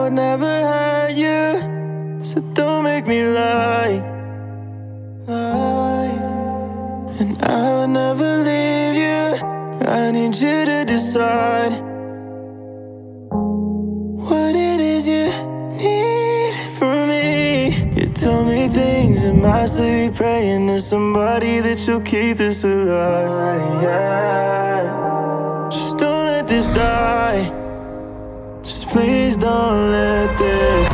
would never hurt you, so don't make me lie. And I would never leave you. I need you to decide what it is you need from me. You told me things in my sleep, praying to somebody that you'll keep this alive. Just don't let this die. Just please don't let this.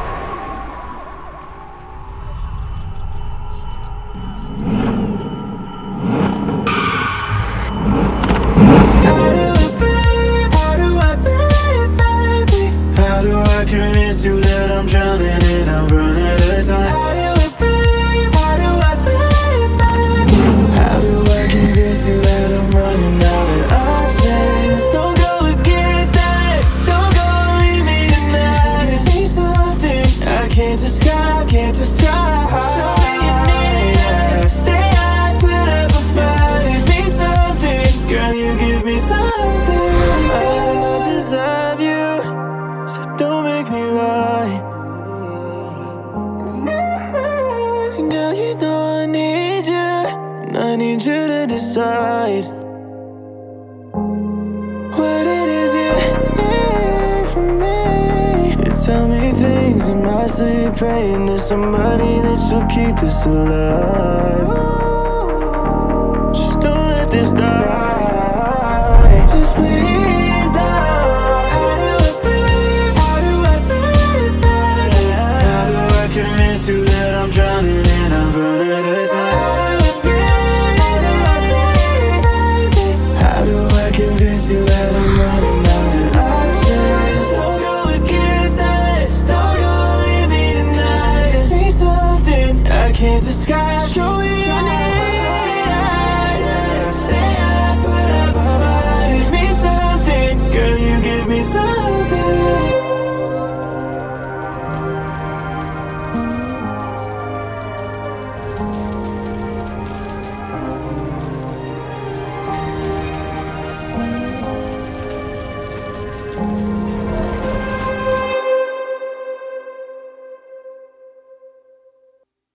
Convince you that I'm drowning and I'm running out of time. How do I breathe? How do I breathe, baby? How do I convince you that I'm running out of options? Don't go against us. Don't go leave me tonight. Give me something I can't describe, can't describe. Show me you need us. Stay high, put up a fight. Give me something, girl, you give me something. I don't deserve you, so don't make me lie. And girl, you know I need you, and I need you to decide what it is you need from me. You tell me things in my sleep, praying to somebody that you'll keep this alive. Just don't let this die. Just please don't. Convince you that I'm drowning and I'm running out of time. How do I convince you that I'm running out of options? Don't go against us. Don't go leave me tonight. Give me something I can't describe. Show me